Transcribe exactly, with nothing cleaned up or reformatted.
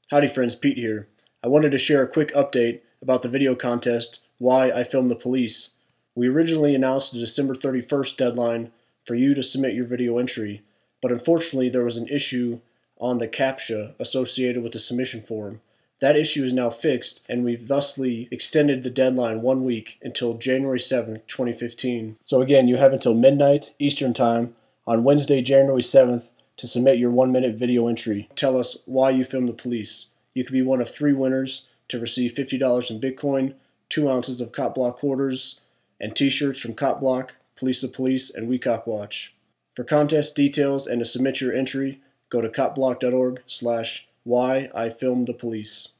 Howdy friends, Pete here. I wanted to share a quick update about the video contest, Why I Filmed the Police. We originally announced a December thirty-first deadline for you to submit your video entry, but unfortunately there was an issue on the CAPTCHA associated with the submission form. That issue is now fixed, and we've thusly extended the deadline one week until January seventh, twenty fifteen. So again, you have until midnight Eastern Time on Wednesday, January seventh, to submit your one-minute video entry. Tell us why you filmed the police. You could be one of three winners to receive fifty dollars in Bitcoin, two ounces of Cop Block quarters, and t-shirts from Cop Block, Police the Police, and We Cop Watch. For contest details and to submit your entry, go to copblock dot org slash why I filmed the police.